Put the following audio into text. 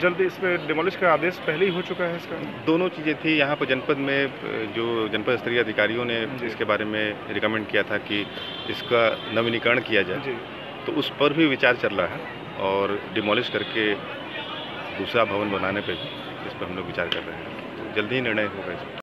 जल्दी इस पे डिमोलिश का आदेश पहले ही हो चुका है इसका? दोनों चीज़ें थी यहाँ पर जनपद में, जो जनपद स्तरीय अधिकारियों ने इसके बारे में रिकमेंड किया था कि इसका नवीनीकरण किया जाए, जी। तो उस पर भी विचार चल रहा है और डिमोलिश करके दूसरा भवन बनाने पे भी इस पर हम लोग विचार कर रहे हैं। तो जल्दी ही निर्णय होगा इस पर।